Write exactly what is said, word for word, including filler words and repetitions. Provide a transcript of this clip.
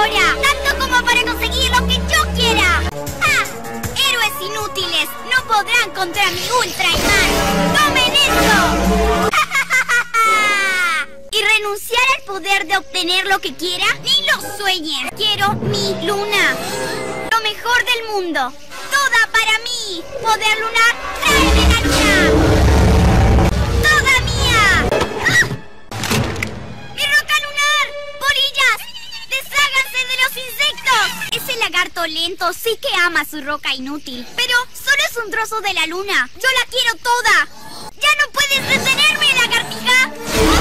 ahora, tanto como para conseguir lo que yo quiera. ¡Ah! Héroes inútiles no podrán contra mi Ultra Imán. ¡Tomen esto! ¿Y renunciar al poder de obtener lo que quiera? Ni lo sueñen. Quiero mi luna. Lo mejor del mundo. Toda para mí. Poder lunar, tráeme la luna. Toda mía. ¡Ah! ¡Mi roca lunar! ¡Polillas! ¡Desháganse de los insectos! Ese lagarto lento sí que ama su roca inútil. Pero solo es un trozo de la luna. Yo la quiero toda. ¡Ya no puedes retenerme, lagartija!